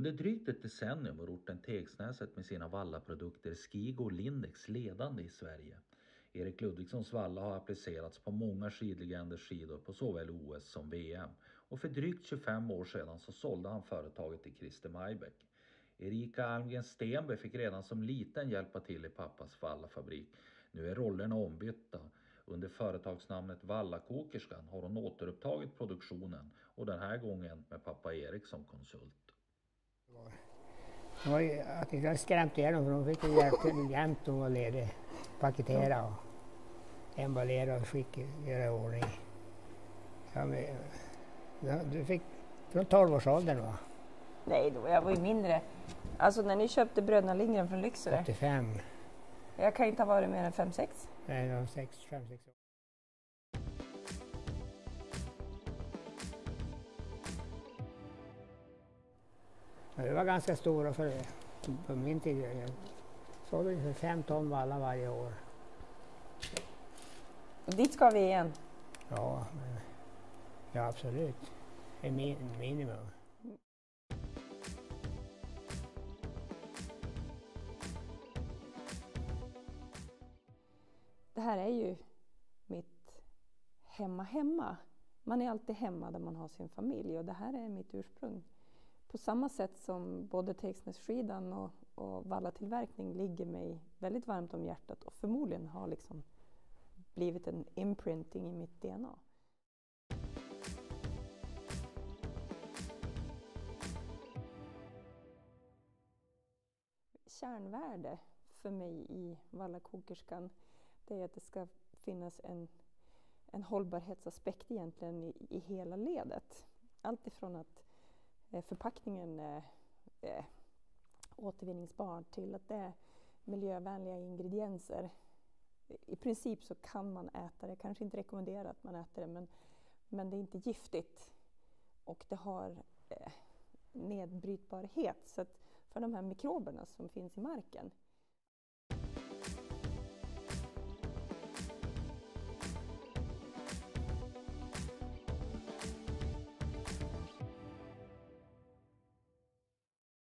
Under drygt ett decennium var orten Tegsnäset med sina vallaprodukter Skigo och Lindex ledande i Sverige. Erik Ludvigssons valla har applicerats på många skidlegenders skidor på såväl OS som VM. Och för drygt 25 år sedan så sålde han företaget till Christer Majbäck. Erika Almgren Stenberg fick redan som liten hjälpa till i pappas vallafabrik. Nu är rollerna ombytta. Under företagsnamnet Vallakokerskan har hon återupptagit produktionen och den här gången med pappa Erik som konsult. Det var ju att jag skrämde igenom för de fick ju jämt de var lediga. Paketera och emballera och göra i ordning. Ja, men, du fick från 12-årsåldern va? Nej, då jag var ju mindre. Alltså när ni köpte Bröderna Lindgren från Lycksele? 85. Jag kan inte ha varit mer än 5-6. Nej, det var 5-6 år. Ja, det var ganska stora för på min tid. Jag såg ungefär 5 ton vallar varje år. Dit ska vi igen. Ja, ja absolut. Det är minimum. Det här är ju mitt hemma. Man är alltid hemma där man har sin familj och det här är mitt ursprung. På samma sätt som både Tegsnässkidan och vallatillverkning ligger mig väldigt varmt om hjärtat och förmodligen har liksom blivit en imprinting i mitt DNA. Kärnvärde för mig i Vallakokerskan det är att det ska finnas en hållbarhetsaspekt egentligen i hela ledet. Allt ifrån att förpackningen är återvinningsbar till att det är miljövänliga ingredienser. I princip så kan man äta det, kanske inte rekommendera att man äter det men det är inte giftigt och det har nedbrytbarhet så att för de här mikroberna som finns i marken